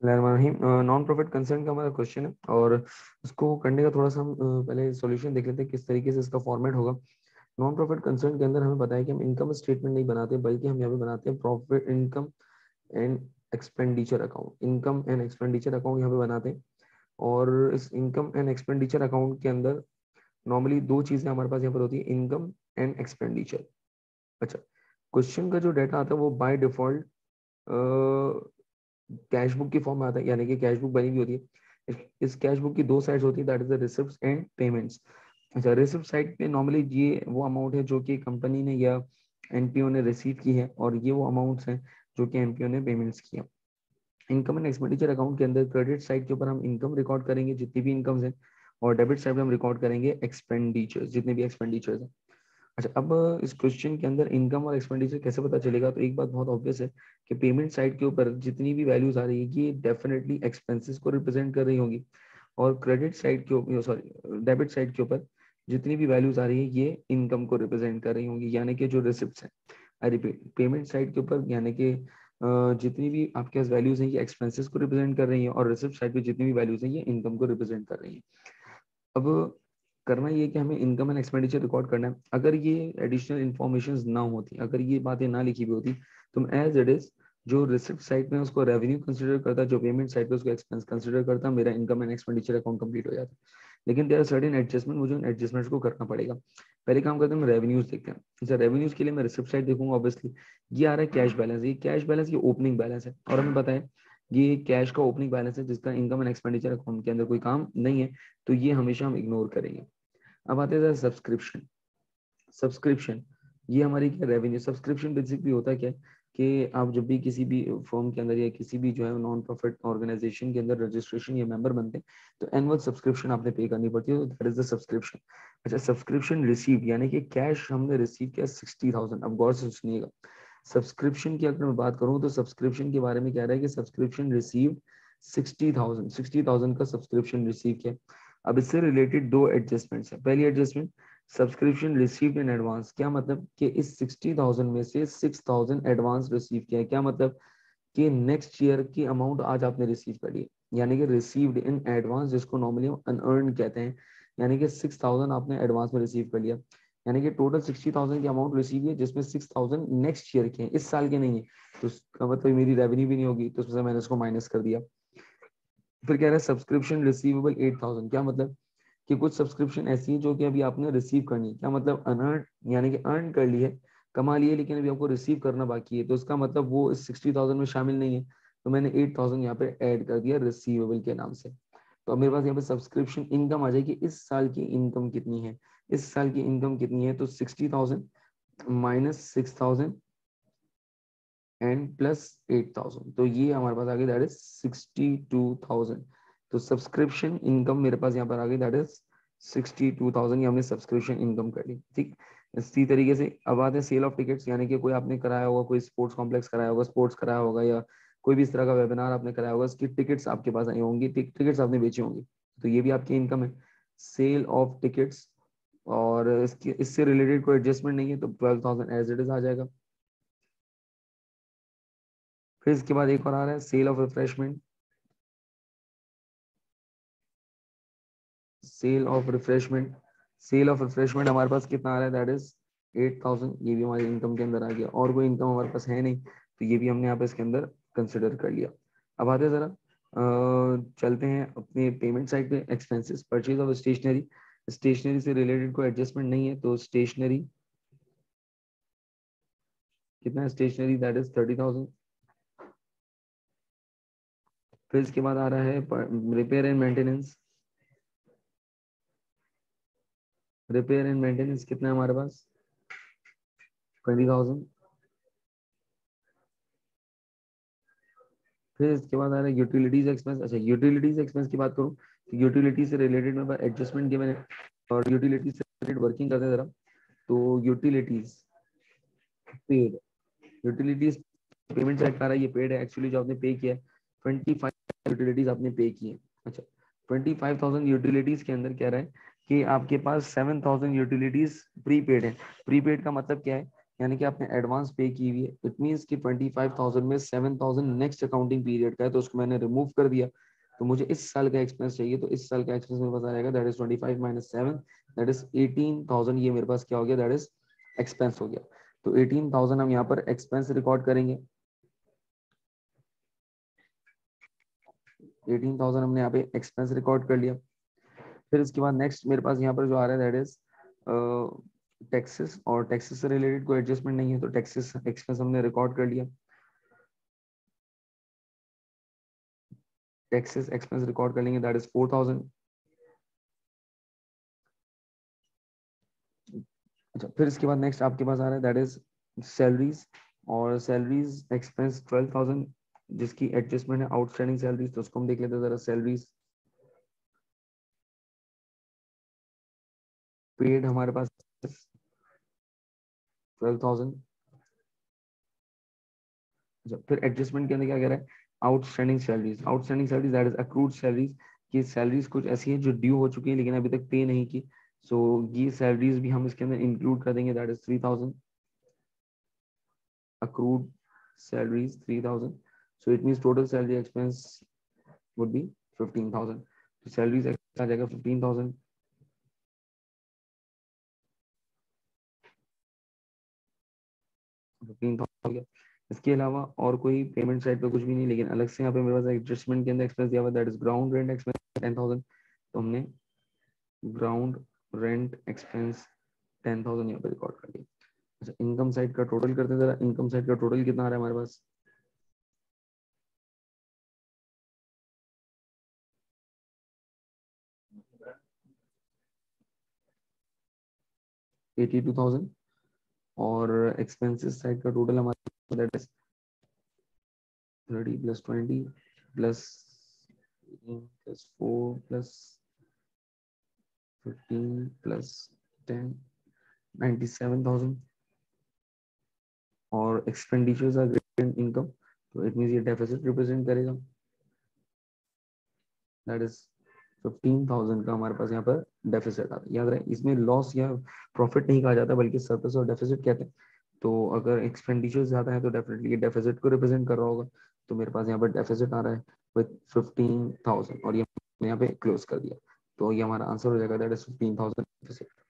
Non profit concern का हमारा question है और उसको करने का थोड़ा सा हम पहले सॉल्यूशन देख लेते हैं किस तरीके से इसका फॉर्मेट होगा। नॉन प्रॉफिट कंसर्न के अंदर हमें पता है कि हम इनकम स्टेटमेंट नहीं बनाते बल्कि हम यहाँ पे बनाते हैं profit income and expenditure account. Income and expenditure account यहाँ पे बनाते हैं और इस इनकम एंड एक्सपेंडिचर अकाउंट के अंदर नॉर्मली दो चीजें हमारे पास यहाँ पर होती है, इनकम एंड एक्सपेंडिचर। अच्छा, क्वेश्चन का जो डाटा आता है वो बाय डिफॉल्ट कैश बुक की फॉर्म में आता है, यानी कि कैश बुक बनी हुई होती है। इस कैश बुक की दो साइड्स होती है, that is the receipts and payments. अच्छा, रिसिप्ट साइड पे नॉर्मली ये वो अमाउंट है जो कि कंपनी ने या एनपीओ ने रिसीव की है और ये वो अमाउंट्स हैं जो कि एनपीओ ने पेमेंट्स किया। इनकम एंड एक्सपेंडिचर अकाउंट के अंदर क्रेडिट साइड के ऊपर हम इनकम रिकॉर्ड करेंगे जितनी भी इनकम्स हैं और डेबिट साइड पे हम रिकॉर्ड करेंगे एक्सपेंडिचर्स, जितने भी एक्सपेंडिचर्स हैं। अच्छा, अब इस क्वेश्चन के अंदर इनकम और एक्सपेंडिचर कैसे पता चलेगा, तो एक बात बहुत ऑब्वियस है कि पेमेंट साइड के ऊपर जितनी भी वैल्यूज आ रही है ये डेफिनेटली एक्सपेंसेस को रिप्रेजेंट कर रही होंगी और क्रेडिट साइड के ऊपर, सॉरी डेबिट साइड के ऊपर जितनी भी वैल्यूज आ रही है ये इनकम को रिप्रेजेंट कर रही होंगी, यानी कि जो रिसिप्ट्स हैं। आई रिपीट, पेमेंट साइड के ऊपर यानी कि जितनी भी आपके पास वैल्यूज हैं ये एक्सपेंसेस को रिप्रेजेंट कर रही हैं और रिसिप्ट साइड पे जितनी भी वैल्यूज हैं ये इनकम को रिप्रेजेंट कर रही हैं। अब करना ये कि हमें इनकम एंड एक्सपेंडिचर रिकॉर्ड करना है। अगर ये एडिशनल इन्फॉर्मेशन ना होती, अगर ये बातें ना लिखी हुई होती तो मैं एज इट इज जो रिसिप्ट साइड में उसको रेवेन्यू कंसिडर करता, जो पेमेंट साइड पे उसको एक्सपेंस कंसिडर करता, मेरा income and expenditure account complete हो जाता। लेकिन देयर आर सर्टेन एडजस्टमेंट, मुझे उन एडजस्टमेंट्स को करना पड़ेगा। पहले काम करते हैं, रेवेन्यूज देखते हैं। अच्छा, रेवेन्यूज के लिए मैं रिसिप्ट साइड देखूंगा ऑब्वियसली। ये आ रहा है कैश बैलेंस, ये कैश बैलेंस ये ओपनिंग बैलेंस है और हमें पता है ये कैश का ओपनिंग बैलेंस है जिसका इनकम एंड एक्सपेंडिचर अकाउंट के अंदर कोई काम नहीं है, तो ये हमेशा हम इग्नोर करेंगे। अब आते हैं सब्सक्रिप्शन। सब्सक्रिप्शन ये हमारी क्या रेवेन्यू, सब्सक्रिप्शन बेसिकली होता है क्या कि आप जब भी किसी भी फर्म के अंदर या किसी भी जो है नॉन प्रॉफिट ऑर्गेनाइजेशन के अंदर रजिस्ट्रेशन या मेंबर बनते हैं तो एनुअल सब्सक्रिप्शन आपने पे करनी पड़ती है, दैट इज द सब्सक्रिप्शन। अच्छा, सब्सक्रिप्शन रिसीव यानी कि कैश हमने रिसीव किया 60,000। अब गौर से सुनिएगा, सब्सक्रिप्शन की अगर मैं बात करूं तो सब्सक्रिप्शन के बारे में कह रहा है कि सब्सक्रिप्शन रिसीव 60,000 का सब्सक्रिप्शन रिसीव किया। अब इससे रिलेटेड दो एडजस्टमेंट्स है। पहली adjustment, subscription received in advance. क्या मतलब कि इस 60,000 में से 6,000 एडवांस रिसीव किया है। क्या मतलब कि नेक्स्ट ईयर की अमाउंट आज आपने रिसीव कर ली, यानी कि रिसीव्ड इन एडवांस, जिसको नॉर्मली हम अनअर्न कहते हैं। यानी कि 6,000 आपने एडवांस में रिसीव कर लिया, यानी कि टोटल 60,000 की अमाउंट रिसीव है जिसमें 6,000 नेक्स्ट ईयर के हैं, इस साल के नहीं है। तो उसका मतलब मेरी रेवेन्यू भी नहीं होगी, तो उसमें मैंने उसको माइनस कर दिया। फिर कह रहा है सब्सक्रिप्शन रिसीवेबल 8,000। क्या मतलब कि कुछ सब्सक्रिप्शन ऐसी है जो कि अभी आपने रिसीव करनी है। क्या मतलब अनअर्न, यानी कि अर्न कर ली है, कमा ली है, लेकिन अभी आपको रिसीव करना बाकी है, तो उसका मतलब वो इस 60,000 में शामिल नहीं है, तो मैंने 8,000 यहाँ पे ऐड कर दिया रिसीवेबल के नाम से। तो अब मेरे पास यहाँ पे सब्सक्रिप्शन इनकम आ जाएगी, इस साल की इनकम कितनी है, इस साल की इनकम कितनी है, तो 60,000 माइनस 6,000 एंड प्लस 8,000, तो ये हमारे पास आ गई, दैट इज 62,000। तो सब्सक्रिप्शन इनकम मेरे पास यहाँ पर आ गई, दैट इज 62,000। ये हमने सब्सक्रिप्शन इनकम कर ली। ठीक, इसी तरीके से अब आते हैं सेल ऑफ टिकट्स, यानी कि कोई आपने कराया होगा, कोई स्पोर्ट्स कॉम्प्लेक्स कराया होगा, स्पोर्ट्स कराया होगा, या कोई भी इस तरह का वेबिनार आपने कराया होगा, उसकी टिकट्स आपके पास आई होंगी, टिकट्स आपने बेची होंगी, तो ये भी आपकी इनकम है, सेल ऑफ टिकट्स। और इसके इससे रिलेटेड कोई एडजस्टमेंट नहीं है तो 12,000 एज इट इज आ जाएगा। फिर इसके बाद एक और आ रहा है sale of refreshment. Sale of refreshment, sale of refreshment हमारे पास कितना आ रहा है, दैट इज 8,000। ये भी हमारी इनकम के अंदर आ गया, और कोई इनकम हमारे पास है नहीं, तो ये भी हमने यहाँ पे इसके अंदर कंसिडर कर लिया। अब आते हैं जरा चलते हैं अपने पेमेंट साइड पे। Expenses, purchase of stationery, stationery से रिलेटेड कोई एडजस्टमेंट नहीं है, तो स्टेशनरी कितना है, स्टेशनरी दैट इज 30,000। फिर इसके बाद आ रहा है repair and maintenance. Repair and maintenance कितना है हमारे पास, 20,000। फिर इसके बाद आ रहा है यूटिलिटीज एक्सपेंस। अच्छा, यूटिलिटीज एक्सपेंस की बात करूँ तो यूटिलिटी से रिलेटेड मेरे पास एडजस्टमेंट के मैंने, और यूटिलिटीज से रिलेटेड वर्किंग करते हैं जरा। तो utilities paid, utilities payment check कर रहा है, ये पेड है एक्चुअली जो आपने पे किया है। 25 यूटिलिटीज आपने पे की है। अच्छा, 25,000 यूटिलिटीज के अंदर कह रहा है कि आपके पास 7,000 यूटिलिटीज प्रीपेड है। प्रीपेड का मतलब क्या है यानी कि आपने एडवांस पे की हुई है। इट मीन्स कि 25,000 में 7,000 नेक्स्ट अकाउंटिंग पीरियड का है, तो उसको मैंने रिमूव कर दिया। तो मुझे इस साल का एक्सपेंस चाहिए, तो इस साल का एक्सपेंस मेरे पास आ जाएगा, that is 25 minus 7, that is 18,000। ये मेरे पास क्या हो गया, दैट इज एक्सपेंस हो गया। तो 18,000 हम यहाँ पर एक्सपेंस रिकॉर्ड करेंगे। 18,000 हमने यहाँ पे एक्सपेंस रिकॉर्ड कर लिया। फिर इसके बाद नेक्स्ट मेरे पास यहाँ पर जो आ रहा है, दैट इज टैक्सेस, और टैक्सेस से रिलेटेड कोई एडजस्टमेंट नहीं है, तो टैक्सेस एक्सपेंस हमने रिकॉर्ड कर लिया। टैक्सेस एक्सपेंस रिकॉर्ड कर लेंगे, दैट इज 4,000। अच्छा, फिर इसके बाद नेक्स्ट आपके पास आ रहा है, दैट इज सैलरीज, और सैलरीज एक्सपेंस 12,000, जिसकी एडजस्टमेंट है आउटस्टैंडिंग सैलरीज, तो उसको हम देख लेते हैं जरा। सैलरीज पेड हमारे पास 12,000। अच्छा, फिर एडजस्टमेंट के अंदर क्या कह रहा है, outstanding salaries. Outstanding salaries that is accrued salaries, की सैलरीज कुछ ऐसी है जो ड्यू हो चुकी है लेकिन अभी तक पे नहीं की, सो ये सैलरीज भी हम इसके अंदर इंक्लूड कर देंगे, that is 3,000। accrued salaries 3,000, so it means total salary expense would be 15,000, तो salaries expense आ जाएगा 15,000। 15,000 हो गया। इसके अलावा और कोई पेमेंट साइड पे कुछ भी नहीं, लेकिन अलग से यहाँ पे मेरे पास एडजस्टमेंट के अंदर एक्सपेंस दिया हुआ, that is ground rent expense 10,000, तो हमने ग्राउंड रेंट एक्सपेंस 10,000 यहाँ पे रिकॉर्ड कर दिया। अच्छा, इनकम साइड का टोटल करते हैं जरा। इनकम साइड का टोटल कितना आ रहा है हमारे पास, 82,000, और एक्सपेंसेस साइड का टोटल हमारे that is 30 plus 20 plus 4 plus 15 plus 10, 97,000, और expenditures are greater than income, तो इट मींस ये डेफिसिट रिप्रेजेंट करेगा, दैट इज 15,000 का हमारे पास यहाँ पर डेफिसिट आता है। याद रहे, इसमें लॉस या प्रॉफिट नहीं कहा जाता बल्कि सरप्लस और डेफिसिट कहते हैं। तो अगर एक्सपेंडिचर ज्यादा है तो डेफिनेटली ये डेफिसिट को रिप्रेजेंट कर रहा होगा, तो मेरे पास यहाँ पर डेफिसिट आ रहा है विद 15,000, और ये यहाँ पे क्लोज कर दिया, तो ये हमारा आंसर हो जाएगा, दैट इज 15,000 डेफिसिट।